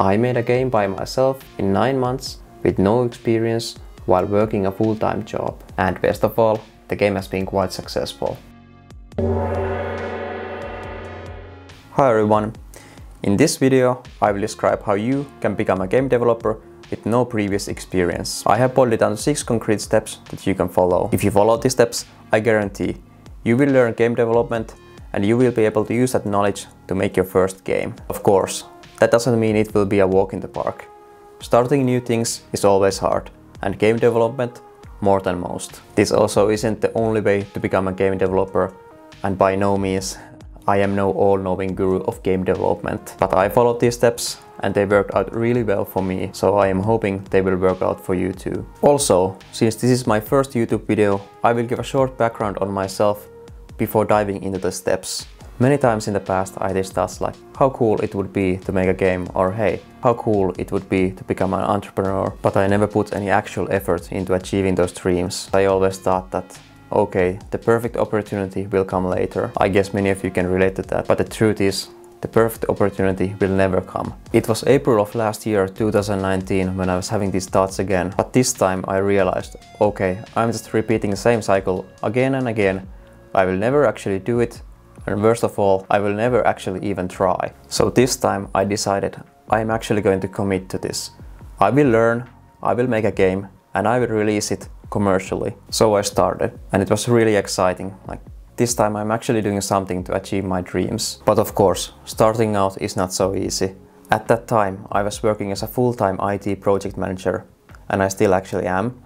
I made a game by myself in 9 months with no experience while working a full-time job. And best of all, the game has been quite successful. Hi everyone! In this video, I will describe how you can become a game developer with no previous experience. I have boiled it down to 6 concrete steps that you can follow. If you follow these steps, I guarantee you will learn game development and you will be able to use that knowledge to make your first game. Of course, that doesn't mean it will be a walk in the park. Starting new things is always hard, and game development more than most. This also isn't the only way to become a game developer, and by no means I am no all-knowing guru of game development. But I followed these steps and they worked out really well for me, so I am hoping they will work out for you too. Also, since this is my first YouTube video, I will give a short background on myself before diving into the steps. Many times in the past I did stuff like how cool it would be to make a game, or hey, how cool it would be to become an entrepreneur, but I never put any actual effort into achieving those dreams. I always thought that okay, the perfect opportunity will come later. I guess many of you can relate to that, but the truth is, the perfect opportunity will never come. It was April of last year, 2019, when I was having these thoughts again, but this time I realized, okay, I'm just repeating the same cycle again and again. I will never actually do it, and worst of all, I will never actually even try. So this time I decided I'm actually going to commit to this. I will learn, I will make a game, and I will release it commercially. So I started, and it was really exciting. Like, this time I'm actually doing something to achieve my dreams. But of course, starting out is not so easy. At that time, I was working as a full-time IT project manager, and I still actually am.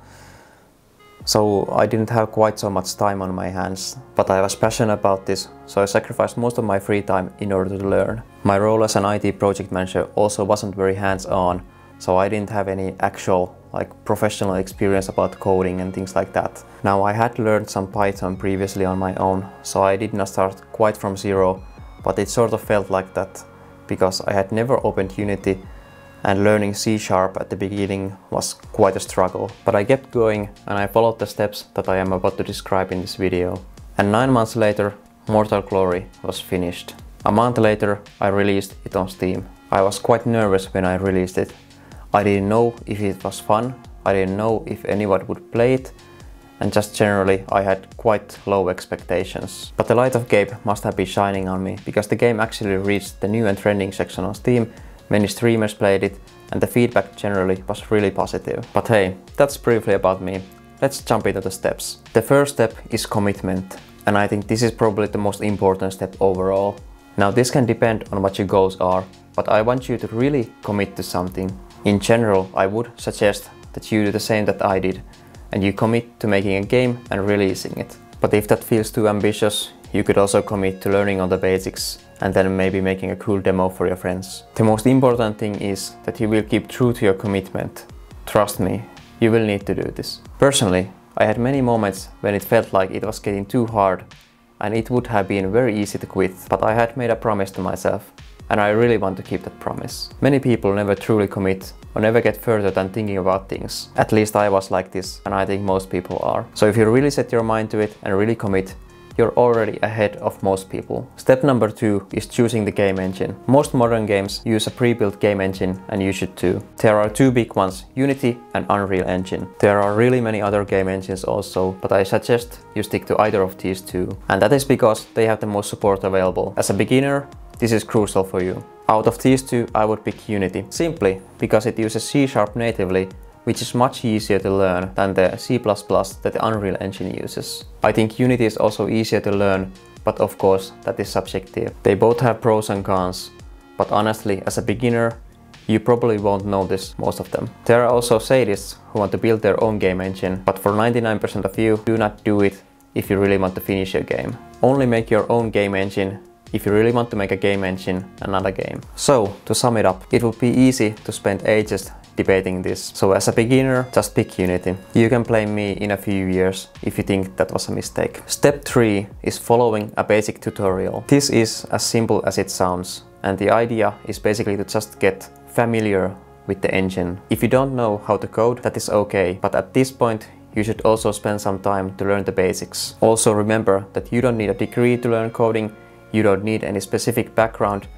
So I didn't have quite so much time on my hands, but I was passionate about this, so I sacrificed most of my free time in order to learn. My role as an IT project manager also wasn't very hands-on, so I didn't have any actual professional experience about coding and things like that. Now, I had learned some Python previously on my own, so I did not start quite from zero, but it sort of felt like that because I had never opened Unity, and learning C# at the beginning was quite a struggle. But I kept going and I followed the steps that I am about to describe in this video. And 9 months later, Mortal Glory was finished. A month later, I released it on Steam. I was quite nervous when I released it. I didn't know if it was fun, I didn't know if anyone would play it, and just generally I had quite low expectations. But the light of game must have been shining on me, because the game actually reached the new and trending section on Steam, many streamers played it, and the feedback generally was really positive. But hey, that's briefly about me. Let's jump into the steps. The first step is commitment, and I think this is probably the most important step overall. Now, this can depend on what your goals are, but I want you to really commit to something. In general, I would suggest that you do the same that I did, and you commit to making a game and releasing it. But if that feels too ambitious, you could also commit to learning all the basics and then maybe making a cool demo for your friends. The most important thing is that you will keep true to your commitment. Trust me, you will need to do this. Personally, I had many moments when it felt like it was getting too hard and it would have been very easy to quit, but I had made a promise to myself, and I really want to keep that promise. Many people never truly commit or never get further than thinking about things. At least I was like this, and I think most people are. So if you really set your mind to it and really commit, you're already ahead of most people. Step number 2 is choosing the game engine. Most modern games use a pre-built game engine, and you should too. There are 2 big ones, Unity and Unreal Engine. There are really many other game engines also, but I suggest you stick to either of these 2. And that is because they have the most support available. As a beginner, this is crucial for you. Out of these 2, I would pick Unity, simply because it uses C# natively, which is much easier to learn than the C++ that the Unreal Engine uses. I think Unity is also easier to learn, but of course that is subjective. They both have pros and cons, but honestly, as a beginner, you probably won't notice most of them. There are also sadists who want to build their own game engine, but for 99% of you, do not do it if you really want to finish your game. Only make your own game engine if you really want to make a game engine and not a game. So, to sum it up, it would be easy to spend ages debating this. So as a beginner, just pick Unity. You can blame me in a few years if you think that was a mistake. Step 3 is following a basic tutorial. This is as simple as it sounds, and the idea is basically to just get familiar with the engine. If you don't know how to code, that is okay, but at this point you should also spend some time to learn the basics. Also remember that you don't need a degree to learn coding, you don't need any specific background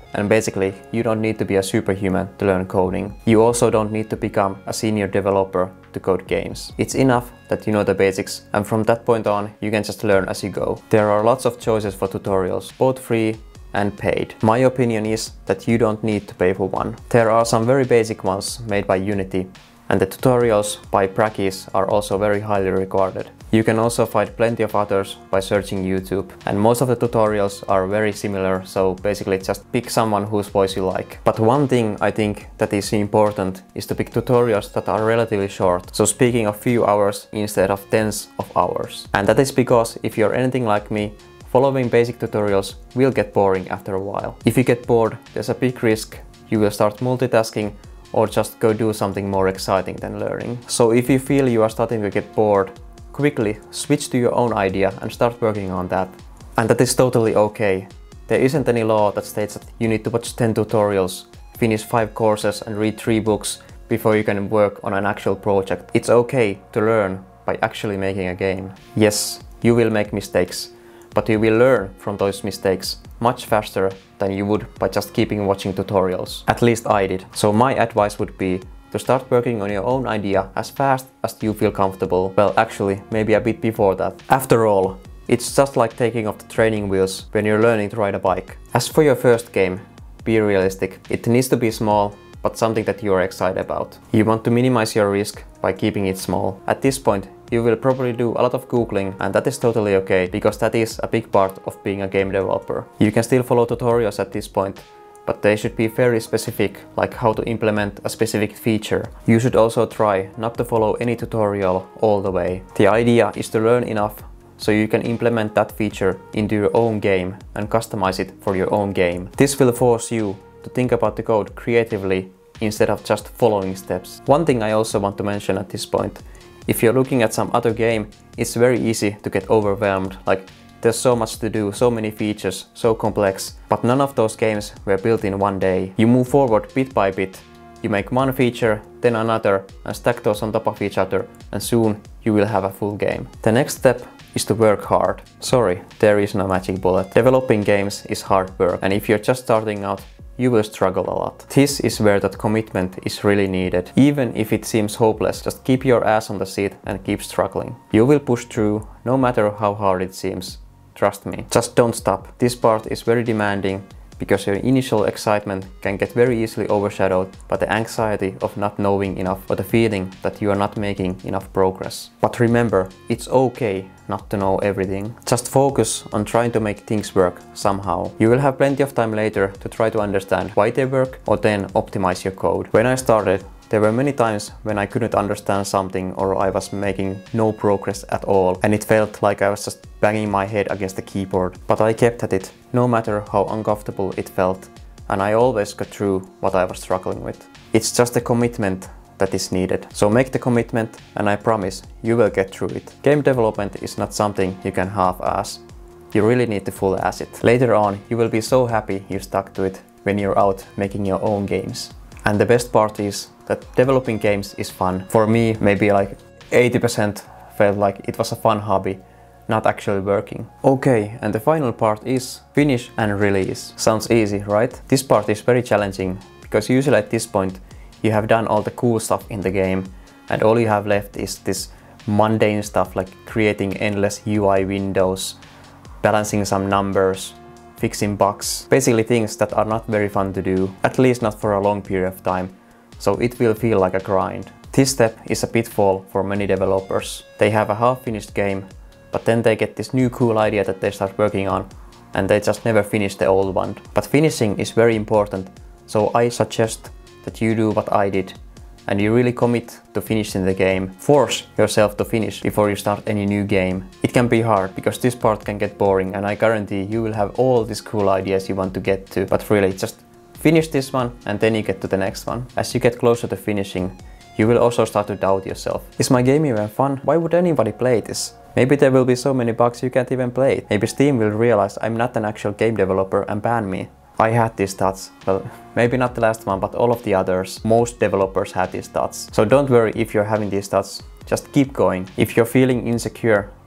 And basically, you don't need to be a superhuman to learn coding. You also don't need to become a senior developer to code games. It's enough that you know the basics, and from that point on, you can just learn as you go. There are lots of choices for tutorials, both free and paid. My opinion is that you don't need to pay for one. There are some very basic ones made by Unity, and the tutorials by Prakis are also very highly regarded. You can also find plenty of others by searching YouTube, and most of the tutorials are very similar, so basically just pick someone whose voice you like. But one thing I think that is important is to pick tutorials that are relatively short, so speaking of few hours instead of tens of hours. And that is because if you're anything like me, following basic tutorials will get boring after a while. If you get bored, there's a big risk you will start multitasking or just go do something more exciting than learning. So if you feel you are starting to get bored, quickly switch to your own idea and start working on that. And that is totally okay. There isn't any law that states that you need to watch 10 tutorials, finish 5 courses and read 3 books before you can work on an actual project. It's okay to learn by actually making a game. Yes, you will make mistakes, but you will learn from those mistakes much faster than you would by just keeping watching tutorials. At least I did. So my advice would be to start working on your own idea as fast as you feel comfortable. Well, actually, maybe a bit before that. After all, it's just like taking off the training wheels when you're learning to ride a bike. As for your first game, be realistic. It needs to be small, but something that you are excited about. You want to minimize your risk by keeping it small. At this point, you will probably do a lot of Googling, and that is totally okay, because that is a big part of being a game developer. You can still follow tutorials at this point, but they should be very specific, like how to implement a specific feature. You should also try not to follow any tutorial all the way. The idea is to learn enough so you can implement that feature into your own game and customize it for your own game. This will force you to think about the code creatively instead of just following steps. One thing I also want to mention at this point, if you're looking at some other game, it's very easy to get overwhelmed, like there's so much to do, so many features, so complex, but none of those games were built in one day. You move forward bit by bit. You make one feature, then another, and stack those on top of each other, and soon you will have a full game. The next step is to work hard. Sorry, there is no magic bullet. Developing games is hard work, and if you're just starting out, you will struggle a lot. This is where that commitment is really needed. Even if it seems hopeless, just keep your ass on the seat and keep struggling. You will push through, no matter how hard it seems. Trust me. Just don't stop. This part is very demanding because your initial excitement can get very easily overshadowed by the anxiety of not knowing enough or the feeling that you are not making enough progress. But remember, it's okay not to know everything. Just focus on trying to make things work somehow. You will have plenty of time later to try to understand why they work or then optimize your code. When I started, there were many times when I couldn't understand something or I was making no progress at all, and it felt like I was just banging my head against the keyboard. But I kept at it, no matter how uncomfortable it felt, and I always got through what I was struggling with. It's just a commitment that is needed. So make the commitment, and I promise you will get through it. Game development is not something you can half-ass. You really need to full-ass it. Later on, you will be so happy you stuck to it when you're out making your own games. And the best part is that developing games is fun. For me, maybe like 80% felt like it was a fun hobby, not actually working. Okay, and the final part is finish and release. Sounds easy, right? This part is very challenging because usually at this point you have done all the cool stuff in the game and all you have left is this mundane stuff like creating endless UI windows, balancing some numbers, fixing bugs, basically things that are not very fun to do, at least not for a long period of time, so it will feel like a grind. This step is a pitfall for many developers. They have a half-finished game, but then they get this new cool idea that they start working on, and they just never finish the old one. But finishing is very important, so I suggest that you do what I did, and you really commit to finishing the game. Force yourself to finish before you start any new game. It can be hard because this part can get boring, and I guarantee you will have all these cool ideas you want to get to, but really just finish this one and then you get to the next one. As you get closer to finishing, you will also start to doubt yourself. Is my game even fun? Why would anybody play this? Maybe there will be so many bugs you can't even play it. Maybe Steam will realize I'm not an actual game developer and ban me. I had these thoughts. Well, maybe not the last one, but all of the others. Most developers had these thoughts. So don't worry if you're having these thoughts. Just keep going. If you're feeling insecure,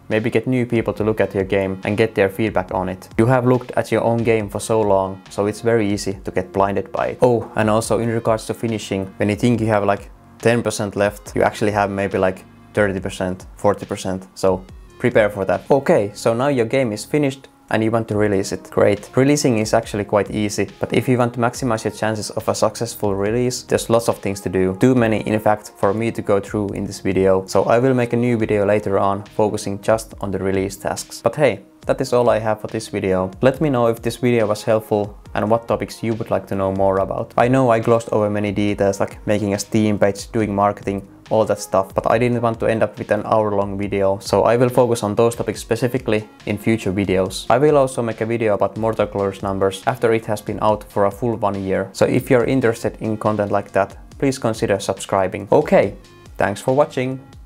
maybe get new people to look at your game and get their feedback on it. You have looked at your own game for so long, so it's very easy to get blinded by it. Oh, and also in regards to finishing, when you think you have like 10% left, you actually have maybe like 30%, 40%, so prepare for that. Okay, so now your game is finished and you want to release it. Great. Releasing is actually quite easy, but if you want to maximize your chances of a successful release, there's lots of things to do. Too many, in fact, for me to go through in this video. So I will make a new video later on, focusing just on the release tasks. But hey, that is all I have for this video. Let me know if this video was helpful and what topics you would like to know more about. I know I glossed over many details like making a Steam page, doing marketing, all that stuff, but I didn't want to end up with an hour-long video, so I will focus on those topics specifically in future videos. I will also make a video about Mortal Glory's numbers after it has been out for a full 1 year, so if you're interested in content like that, please consider subscribing. Okay, thanks for watching!